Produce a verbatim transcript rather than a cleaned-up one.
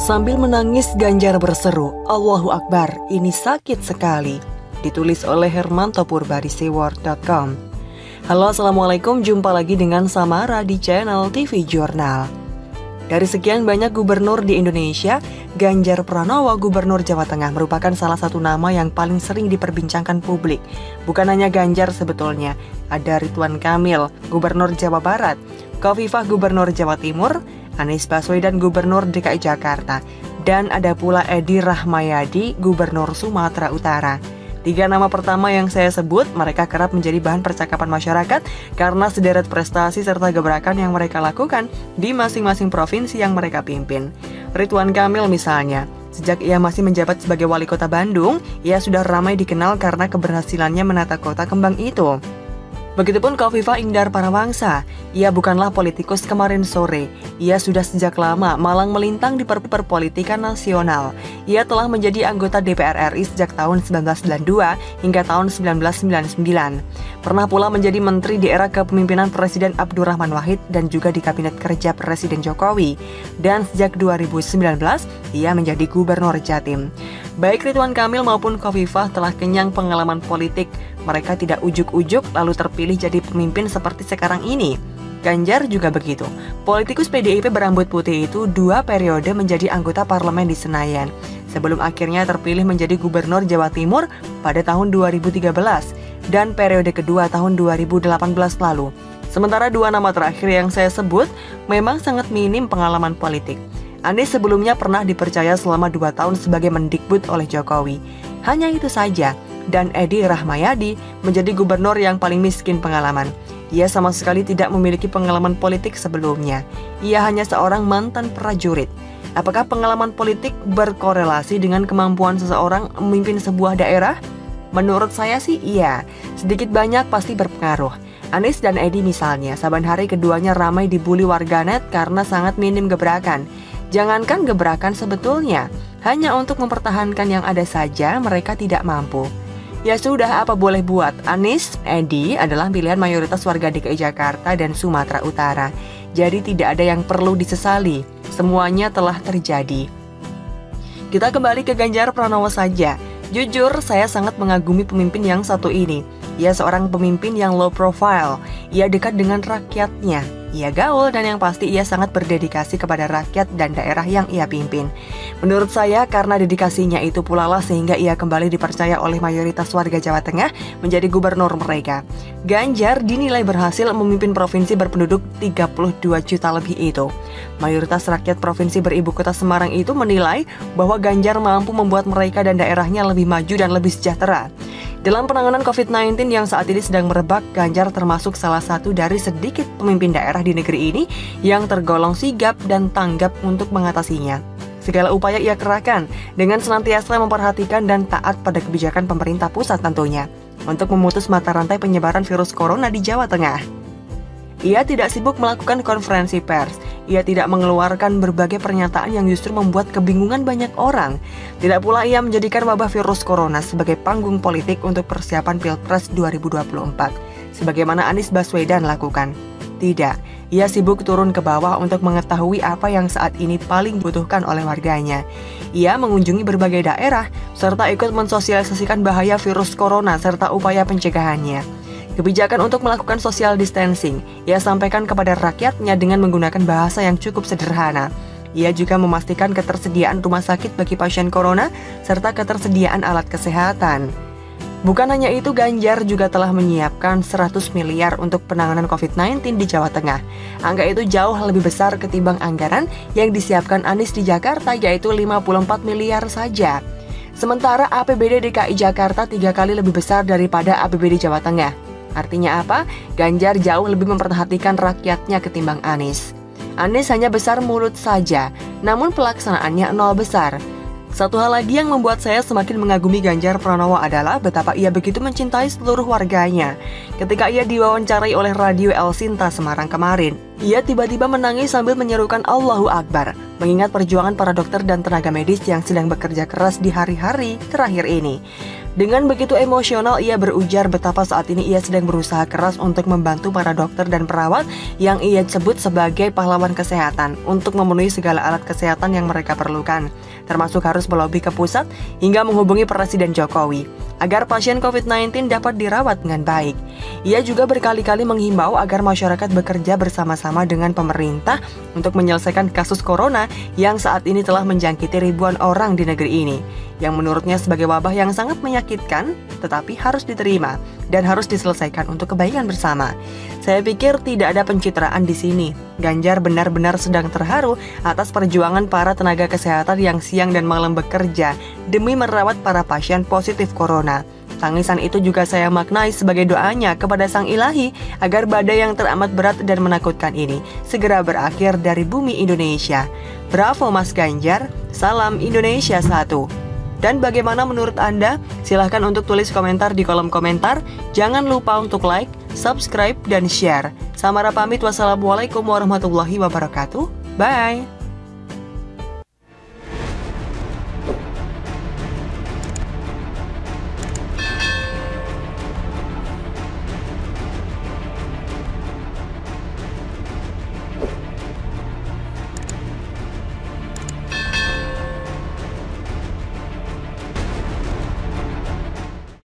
Sambil menangis, Ganjar berseru, "Allahu Akbar, ini sakit sekali." Ditulis oleh Hermanto Purba di seaworld dot com. Halo, Assalamualaikum, jumpa lagi dengan Samara di channel T V Jurnal. Dari sekian banyak gubernur di Indonesia, Ganjar Pranowo, Gubernur Jawa Tengah, merupakan salah satu nama yang paling sering diperbincangkan publik. Bukan hanya Ganjar sebetulnya, ada Ridwan Kamil, Gubernur Jawa Barat, Khofifah, Gubernur Jawa Timur, Anies Baswedan, Gubernur D K I Jakarta, dan ada pula Edi Rahmayadi, Gubernur Sumatera Utara. Tiga nama pertama yang saya sebut, mereka kerap menjadi bahan percakapan masyarakat karena sederet prestasi serta gebrakan yang mereka lakukan di masing-masing provinsi yang mereka pimpin. Ridwan Kamil misalnya, sejak ia masih menjabat sebagai wali kota Bandung, ia sudah ramai dikenal karena keberhasilannya menata kota kembang itu. Begitupun Khofifah Indar Parawangsa, ia bukanlah politikus kemarin sore, ia sudah sejak lama malang melintang di perpolitikan nasional. Ia telah menjadi anggota D P R R I sejak tahun seribu sembilan ratus sembilan puluh dua hingga tahun seribu sembilan ratus sembilan puluh sembilan. Pernah pula menjadi menteri di era kepemimpinan Presiden Abdurrahman Wahid dan juga di Kabinet Kerja Presiden Jokowi. Dan sejak dua ribu sembilan belas, ia menjadi Gubernur Jatim. Baik Ridwan Kamil maupun Khofifah telah kenyang pengalaman politik. Mereka tidak ujuk-ujuk lalu terpilih jadi pemimpin seperti sekarang ini. Ganjar juga begitu. Politikus P D I P berambut putih itu dua periode menjadi anggota parlemen di Senayan, sebelum akhirnya terpilih menjadi Gubernur Jawa Timur pada tahun dua ribu tiga belas dan periode kedua tahun dua ribu delapan belas lalu. Sementara dua nama terakhir yang saya sebut memang sangat minim pengalaman politik. Anies sebelumnya pernah dipercaya selama dua tahun sebagai Mendikbud oleh Jokowi. Hanya itu saja. Dan Edi Rahmayadi menjadi gubernur yang paling miskin pengalaman. Ia sama sekali tidak memiliki pengalaman politik sebelumnya. Ia hanya seorang mantan prajurit. Apakah pengalaman politik berkorelasi dengan kemampuan seseorang memimpin sebuah daerah? Menurut saya sih iya, sedikit banyak pasti berpengaruh. Anies dan Edi misalnya, saban hari keduanya ramai dibully warganet karena sangat minim gebrakan. Jangankan gebrakan sebetulnya, hanya untuk mempertahankan yang ada saja mereka tidak mampu. Ya sudah, apa boleh buat, Anies, Edi adalah pilihan mayoritas warga D K I Jakarta dan Sumatera Utara. Jadi tidak ada yang perlu disesali, semuanya telah terjadi. Kita kembali ke Ganjar Pranowo saja. Jujur, saya sangat mengagumi pemimpin yang satu ini. Ia seorang pemimpin yang low profile, ia dekat dengan rakyatnya. Ia gaul dan yang pasti ia sangat berdedikasi kepada rakyat dan daerah yang ia pimpin. Menurut saya karena dedikasinya itu pula lah sehingga ia kembali dipercaya oleh mayoritas warga Jawa Tengah menjadi gubernur mereka. Ganjar dinilai berhasil memimpin provinsi berpenduduk tiga puluh dua juta lebih itu. Mayoritas rakyat provinsi beribu kota Semarang itu menilai bahwa Ganjar mampu membuat mereka dan daerahnya lebih maju dan lebih sejahtera. Dalam penanganan covid sembilan belas yang saat ini sedang merebak, Ganjar termasuk salah satu dari sedikit pemimpin daerah di negeri ini yang tergolong sigap dan tanggap untuk mengatasinya. Segala upaya ia kerahkan dengan senantiasa memperhatikan dan taat pada kebijakan pemerintah pusat tentunya untuk memutus mata rantai penyebaran virus corona di Jawa Tengah. Ia tidak sibuk melakukan konferensi pers. Ia tidak mengeluarkan berbagai pernyataan yang justru membuat kebingungan banyak orang. Tidak pula ia menjadikan wabah virus corona sebagai panggung politik untuk persiapan Pilpres dua ribu dua puluh empat, sebagaimana Anies Baswedan lakukan. Tidak, ia sibuk turun ke bawah untuk mengetahui apa yang saat ini paling dibutuhkan oleh warganya. Ia mengunjungi berbagai daerah, serta ikut mensosialisasikan bahaya virus corona serta upaya pencegahannya. Kebijakan untuk melakukan social distancing, ia sampaikan kepada rakyatnya dengan menggunakan bahasa yang cukup sederhana. Ia juga memastikan ketersediaan rumah sakit bagi pasien corona, serta ketersediaan alat kesehatan. Bukan hanya itu, Ganjar juga telah menyiapkan seratus miliar untuk penanganan covid sembilan belas di Jawa Tengah. Angka itu jauh lebih besar ketimbang anggaran yang disiapkan Anies di Jakarta, yaitu lima puluh empat miliar saja. Sementara A P B D D K I Jakarta tiga kali lebih besar daripada A P B D Jawa Tengah. Artinya apa? Ganjar jauh lebih memperhatikan rakyatnya ketimbang Anies. Anies hanya besar mulut saja, namun pelaksanaannya nol besar. Satu hal lagi yang membuat saya semakin mengagumi Ganjar Pranowo adalah betapa ia begitu mencintai seluruh warganya. Ketika ia diwawancarai oleh Radio El Sinta Semarang kemarin, ia tiba-tiba menangis sambil menyerukan Allahu Akbar, mengingat perjuangan para dokter dan tenaga medis yang sedang bekerja keras di hari-hari terakhir ini. Dengan begitu emosional, ia berujar betapa saat ini ia sedang berusaha keras untuk membantu para dokter dan perawat yang ia sebut sebagai pahlawan kesehatan untuk memenuhi segala alat kesehatan yang mereka perlukan, termasuk harus melobi ke pusat hingga menghubungi Presiden Jokowi agar pasien covid sembilan belas dapat dirawat dengan baik. Ia juga berkali-kali menghimbau agar masyarakat bekerja bersama-sama dengan pemerintah untuk menyelesaikan kasus corona yang saat ini telah menjangkiti ribuan orang di negeri ini, yang menurutnya sebagai wabah yang sangat menyakitkan, tetapi harus diterima dan harus diselesaikan untuk kebaikan bersama. Saya pikir tidak ada pencitraan di sini. Ganjar benar-benar sedang terharu atas perjuangan para tenaga kesehatan yang siang dan malam bekerja demi merawat para pasien positif corona. Tangisan itu juga saya maknai sebagai doanya kepada Sang Ilahi agar badai yang teramat berat dan menakutkan ini segera berakhir dari bumi Indonesia. Bravo Mas Ganjar, salam Indonesia satu. Dan bagaimana menurut Anda? Silahkan untuk tulis komentar di kolom komentar. Jangan lupa untuk like, subscribe, dan share. Samara pamit, wassalamualaikum warahmatullahi wabarakatuh. Bye!